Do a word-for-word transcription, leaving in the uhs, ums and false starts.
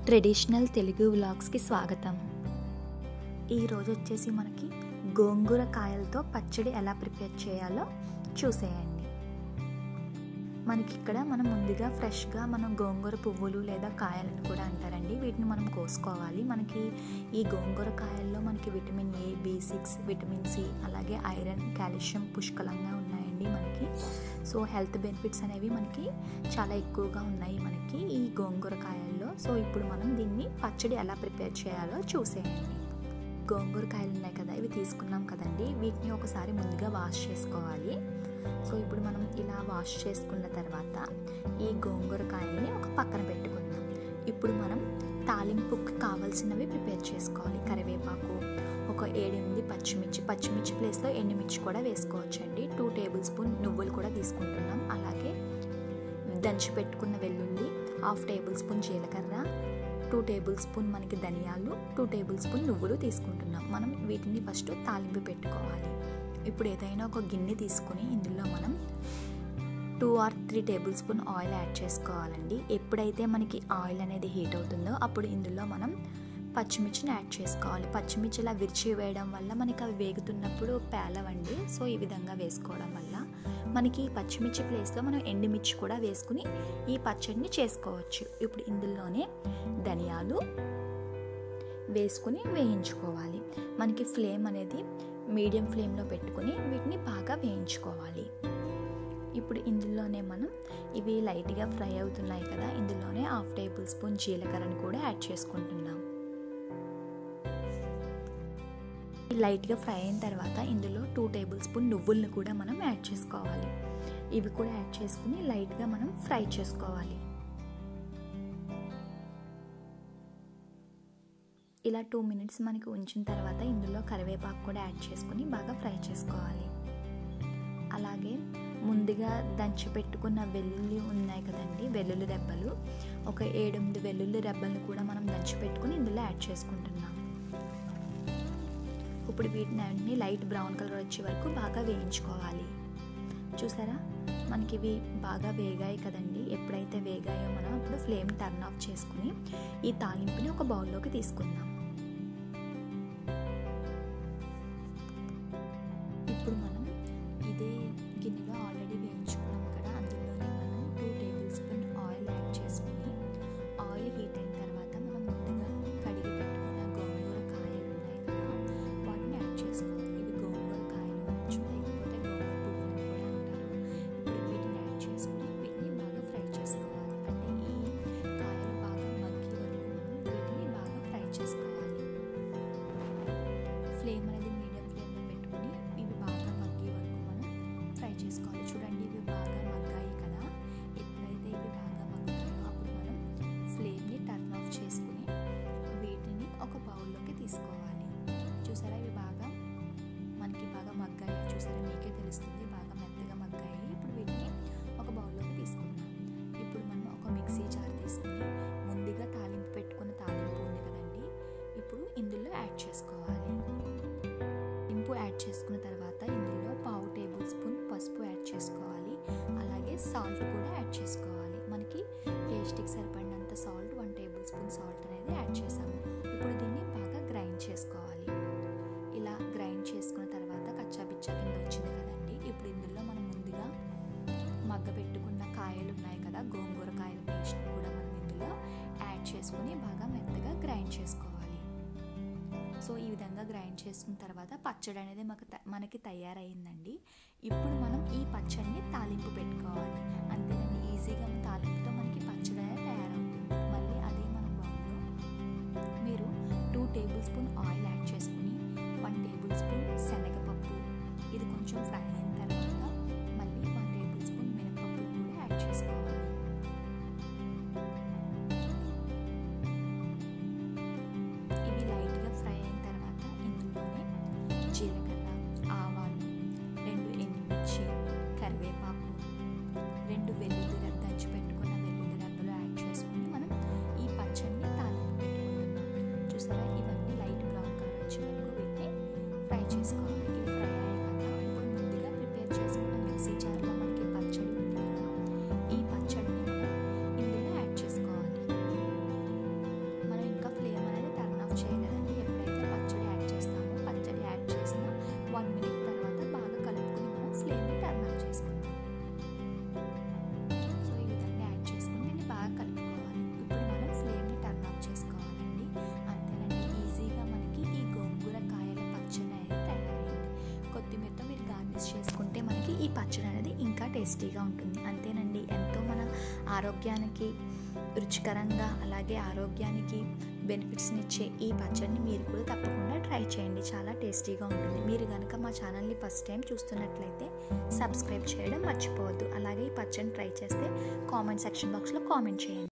Traditional Telugu వ్లాగ్స్కి స్వాగతం. ఈరోజు వచ్చేసి మనకి గోంగూర కాయలతో పచ్చడి ఎలా ప్రిపేర్ చేయాలో చూసేయండి. మనకి ఇక్కడ మనం ముందుగా ఫ్రెష్గా మనం గోంగూర పువ్వులు లేదా కాయలను కూడా అంటారండి, వీటిని మనం కోసుకోవాలి. మనకి ఈ గోంగూర కాయల్లో మనకి vitamin A, B six, vitamin C, అలాగే ఐరన్, కాల్షియం పుష్కలంగా ఉన్నాయండి మనకి. సో హెల్త్ బెనిఫిట్స్ అనేవి మనకి చాలా ఎక్కువగా ఉన్నాయి మనకి ఈ గోంగూర కాయల్లో. సో ఇప్పుడు మనం దీన్ని పచ్చడి ఎలా ప్రిపేర్ చేయాలో చూసేయండి. గోంగూర కాయలు ఉన్నాయి కదా, ఇవి తీసుకున్నాం కదండి, వీటిని ఒకసారి ముందుగా వాష్ చేసుకోవాలి. సో ఇప్పుడు మనం ఇలా వాష్ చేసుకున్న తర్వాత ఈ గోంగూర కాయల్ని ఒక పక్కన పెట్టుకుందాం. ఇప్పుడు మనం తాలింపుకి కావాల్సినవి ప్రిపేర్ చేసుకోవాలి. కరివేపాకు, ఒక ఏడెనిమిది పచ్చిమిర్చి, పచ్చిమిర్చి ప్లేస్లో ఎండుమిర్చి కూడా వేసుకోవచ్చండి. టూ టేబుల్ స్పూన్ నువ్వులు కూడా తీసుకుంటున్నాం. అలాగే దంచి పెట్టుకున్న వెల్లుల్లి, హాఫ్ టేబుల్ స్పూన్ జీలకర్ర, టూ టేబుల్ స్పూన్ మనకి ధనియాలు, టూ టేబుల్ స్పూన్ నువ్వులు తీసుకుంటున్నాం. మనం వీటిని ఫస్ట్ తాలింపు పెట్టుకోవాలి. ఇప్పుడు ఏదైనా ఒక గిన్నె తీసుకుని ఇందులో మనం two or three tablespoon oil add చేసుకోవాలండి. ఎప్పుడైతే మనకి ఆయిల్ అనేది హీట్ అవుతుందో అప్పుడు ఇందులో మనం పచ్చిమిర్చిని యాడ్ చేసుకోవాలి. పచ్చిమిర్చి ఇలా విరిచి వేయడం వల్ల మనకి అవి వేగుతున్నప్పుడు పేలవండి. సో ఈ విధంగా వేసుకోవడం వల్ల మనకి పచ్చిమిర్చి ప్లేస్లో మనం ఎండుమిర్చి కూడా వేసుకుని ఈ పచ్చడిని చేసుకోవచ్చు. ఇప్పుడు ఇందులోనే ధనియాలు వేసుకుని వేయించుకోవాలి. మనకి ఫ్లేమ్ అనేది మీడియం ఫ్లేమ్లో పెట్టుకుని వీటిని బాగా వేయించుకోవాలి. ఇప్పుడు ఇందులోనే మనం ఇవి లైట్గా ఫ్రై అవుతున్నాయి కదా, ఇందులోనే హాఫ్ టేబుల్ స్పూన్ జీలకర్రని కూడా యాడ్ చేసుకుంటున్నాం. లైట్గా ఫ్రై అయిన తర్వాత ఇందులో టూ టేబుల్ స్పూన్ నువ్వులను కూడా మనం యాడ్ చేసుకోవాలి. ఇవి కూడా యాడ్ చేసుకుని లైట్గా మనం ఫ్రై చేసుకోవాలి. ఇలా టూ మినిట్స్ మనకి ఉంచిన తర్వాత ఇందులో కరివేపాకు కూడా యాడ్ చేసుకుని బాగా ఫ్రై చేసుకోవాలి. అలాగే ముందుగా దంచి పెట్టుకున్న వెల్లుల్లి ఉన్నాయి కదండి, వెల్లుల్లి రెబ్బలు, ఒక ఏడెనిమిది వెల్లుల్లి రెబ్బలను కూడా మనం దంచి పెట్టుకుని ఇందులో యాడ్ చేసుకుంటున్నాం. ఇప్పుడు వీటిని అన్ని లైట్ బ్రౌన్ కలర్ వచ్చే వరకు బాగా వేయించుకోవాలి. చూసారా, మనకి ఇవి బాగా వేగాయి కదండి. ఎప్పుడైతే వేగాయో మనం అప్పుడు ఫ్లేమ్ టర్న్ ఆఫ్ చేసుకుని ఈ తాలింపుని ఒక బౌల్లోకి తీసుకుందాం. ఇప్పుడు మనం ఇదే గిన్నెలో ఆల్రెడీ వేయించుకున్నాం కదా, అందులోనే మనం two tablespoon oil add చేసుకుని ఆయిల్ హీట్ అయిన తర్వాత మనం ముందుగా కడిగి పెట్టుకున్న గోంగూర కాయలు ఉన్నాయి కదా, వాటిని యాడ్ చేసుకోవాలి. ఇవి గోంగూర కాయలు అనొచ్చు, లేకపోతే గోంగూర పువ్వులను కూడా అంటారు. ఇప్పుడు వీటిని యాడ్ చేసుకుని వీటిని బాగా ఫ్రై చేసుకోవాలి. అంటే ఈ కాయలు బాగా మగ్గే వరకు మనం వీటిని బాగా ఫ్రై చేసుకోవాలి. ఫ్లేమ్ అనేది మీడియం ఫ్లేమ్లో పెట్టుకుని ఇవి బాగా మగ్గే వరకు మనం ఫ్రై చేసుకోవాలి. చూడండి, ఇవి బాగా మగ్గాయి కదా. ఎప్పుడైతే ఇవి బాగా మగ్గుతాయో అప్పుడు మనం ఫ్లేమ్ని టర్న్ ఆఫ్ చేసుకుని వీటిని ఒక బౌల్లోకి తీసుకోవాలి. చూసారా, ఇవి బాగా మనకి బాగా మగ్గాయి. చూసారా, మీకే తెలుస్తుంది బాగా మెత్తగా మగ్గాయి. ఇప్పుడు వీటిని ఒక బౌల్లోకి తీసుకుందాం. ఇప్పుడు మనం ఒక మిక్సీ జార్ తీసుకుని ముందుగా తాలింపు పెట్టుకున్న తాలింపు ఉంది కదండి, ఇప్పుడు ఇందులో యాడ్ చేసుకోవాలి. తాలింపు యాడ్ చేసుకున్న తర్వాత ఇందులో పావు టేబుల్ స్పూన్ పసుపు యాడ్ చేసుకోవాలి. అలాగే సాల్ట్ కూడా యాడ్ చేసుకోవాలి. మనకి టేస్ట్కి సరిపడినంత salt, one tablespoon salt అనేది యాడ్ చేసాము. ఇప్పుడు దీన్ని బాగా గ్రైండ్ చేసుకోవాలి. ఇలా గ్రైండ్ చేసుకున్న తర్వాత కచ్చాపిచ్చా కింద వచ్చింది కదండి. ఇప్పుడు ఇందులో మనం ముందుగా మగ్గబెట్టుకున్న కాయలు ఉన్నాయి కదా, గోంగూర కాయల పేస్ట్ని కూడా మనం ఇందులో యాడ్ చేసుకుని బాగా మెత్తగా గ్రైండ్ చేసుకోవాలి. సో ఈ విధంగా గ్రైండ్ చేసుకున్న తర్వాత పచ్చడి అనేది మనకు మనకి తయారైందండి. ఇప్పుడు మనం ఈ పచ్చడిని తాలింపు పెట్టుకోవాలి. అంతేనండి, ఈజీగా తాలింపుతో మనకి పచ్చడి అనేది తయారవుతుంది. మళ్ళీ అదే మన బౌల్లో మీరు two tablespoon oil add చేసుకుని వన్ టేబుల్ స్పూన్ శనగపప్పు, ఇది కొంచెం ఫ్రై అయిన తర్వాత మళ్ళీ వన్ టేబుల్ స్పూన్ మినపప్పు కూడా యాడ్ చేసుకోవాలి. ఇవి లైట్గా ఫ్రై అయిన తర్వాత ఇందులోనే జీలకర్ర, ఆవాలు, రెండు ఎండుమిర్చి, కరివేపాకు, రెండు వెల్లుల్లి రెబ్బ దంచి పెట్టుకున్న వెల్లుల్లి రెబ్బలు యాడ్ చేసుకుని మనం ఈ పచ్చడిని తాలింపు పెట్టుకుంటున్నాం. చూసారా, ఇవన్నీ లైట్ బ్రౌన్ కలర్ వచ్చే వరకు వీటిని ఫ్రై చేసుకోవాలి. ఇవి ఫ్రై అయ్యాయి కదా, ఇప్పుడు ముందుగా కొత్తిమీరతో మీరు గార్నిష్ చేసుకుంటే మనకి ఈ పచ్చడి అనేది ఇంకా టేస్టీగా ఉంటుంది. అంతేనండి, ఎంతో మన ఆరోగ్యానికి రుచికరంగా అలాగే ఆరోగ్యానికి బెనిఫిట్స్ని ఇచ్చే ఈ పచ్చడిని మీరు కూడా తప్పకుండా ట్రై చేయండి. చాలా టేస్టీగా ఉంటుంది. మీరు కనుక మా ఛానల్ని ఫస్ట్ టైం చూస్తున్నట్లయితే సబ్స్క్రైబ్ చేయడం మర్చిపోవద్దు. అలాగే ఈ పచ్చడిని ట్రై చేస్తే కామెంట్ సెక్షన్ బాక్స్లో కామెంట్ చేయండి.